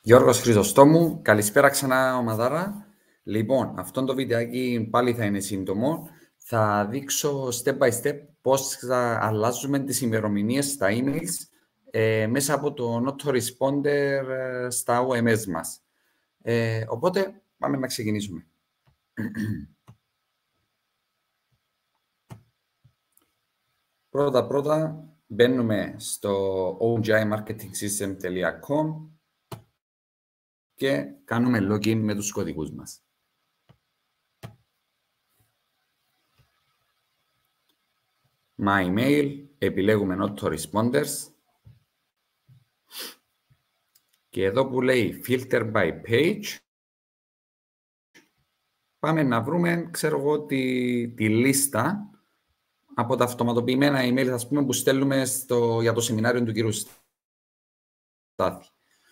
Γιώργος Χρυσοστόμου, καλησπέρα ξανά ομαδάρα. Λοιπόν, αυτό το βιντεάκι πάλι θα είναι σύντομο. Θα δείξω step by step πώς θα αλλάζουμε τις ημερομηνίες στα emails μέσα από το autoresponder στα OMS μας. Οπότε, πάμε να ξεκινήσουμε. Πρώτα, μπαίνουμε στο ogimarketingsystem.com και κάνουμε login με τους κωδικούς μας. My email, επιλέγουμε autoresponders και εδώ που λέει filter by page πάμε να βρούμε, ξέρω εγώ, τη λίστα από τα αυτοματοποιημένα email, ας πούμε, που στέλνουμε για το σεμινάριο του κύριου Στάθη.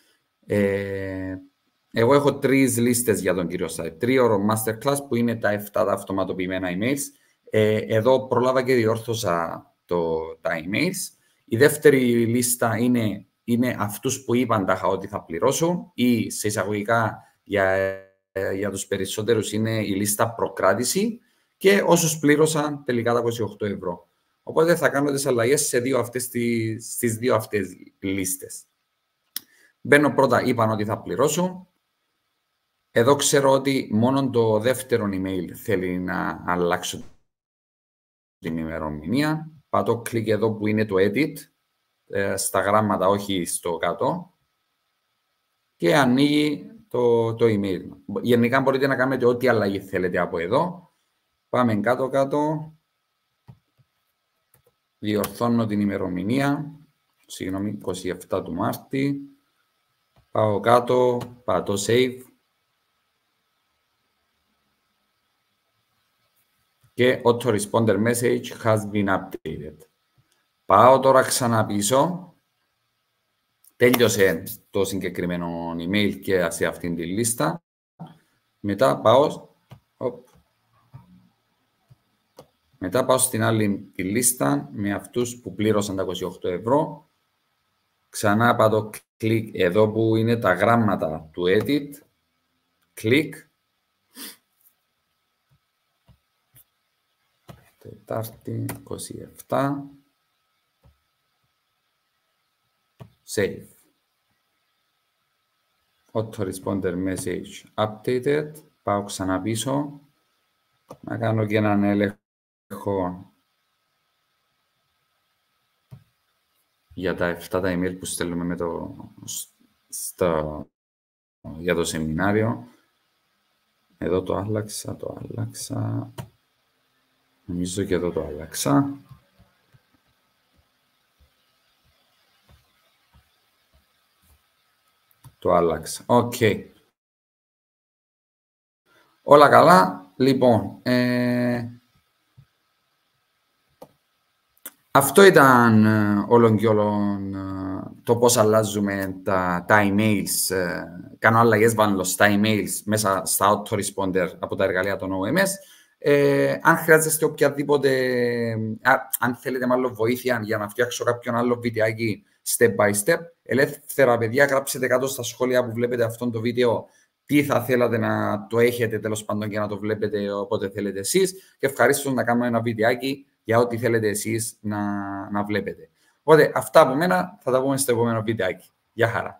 Εγώ έχω 3 λίστες για τον κύριο Στάθη. 3ωρο masterclass που είναι τα 7 τα αυτοματοποιημένα emails. Εδώ προλάβα και διόρθωσα τα emails. Η δεύτερη λίστα είναι αυτούς που είπαν ότι θα πληρώσουν ή σε εισαγωγικά για τους περισσότερους είναι η λίστα προκράτηση και όσους πλήρωσαν τελικά τα 28 ευρώ. Οπότε θα κάνω τις αλλαγές στις δύο αυτές λίστες. Μπαίνω πρώτα, είπαν ότι θα πληρώσω. Εδώ ξέρω ότι μόνο το δεύτερο email θέλει να αλλάξω την ημερομηνία. Πατώ κλικ εδώ που είναι το edit, στα γράμματα, όχι στο κάτω. Και ανοίγει το email. Γενικά μπορείτε να κάνετε ό,τι αλλαγή θέλετε από εδώ. Πάμε κάτω. Διορθώνω την ημερομηνία. Συγγνώμη, 27 του Μάρτη. Πάω κάτω, πατώ save. Και autoresponder message has been updated. Πάω τώρα ξανά πίσω. Τέλειωσε το συγκεκριμένο email και σε αυτήν τη λίστα. Μετά πάω στην άλλη τη λίστα με αυτούς που πλήρωσαν τα 28 ευρώ. Ξανά πατώ κλικ εδώ που είναι τα γράμματα του edit. Κλικ. Τετάρτη, 27. Save. Autoresponder message updated. Πάω ξανά πίσω. Να κάνω και έναν έλεγχο για τα 7 τα email που στέλνουμε για το σεμινάριο. Εδώ το άλλαξα. Νομίζω και εδώ το άλλαξα. Το άλλαξα. Οκ. Όλα καλά. Λοιπόν, αυτό ήταν όλον και όλον το πώς αλλάζουμε τα emails. Κάνω αλλαγές πάνω στα emails μέσα στα autoresponder από τα εργαλεία των OMS. Αν χρειάζεστε οποιαδήποτε, αν θέλετε μάλλον βοήθεια για να φτιάξω κάποιον άλλο βιντεάκι step by step, ελεύθερα παιδιά, γράψτε κάτω στα σχόλια που βλέπετε αυτό το βίντεο τι θα θέλατε να το έχετε τέλος πάντων και να το βλέπετε όποτε θέλετε εσείς και ευχαρίστως να κάνουμε ένα βιντεάκι για ό,τι θέλετε εσείς να βλέπετε. Οπότε αυτά από μένα θα τα πούμε στο επόμενο βιντεάκι. Γεια χαρά.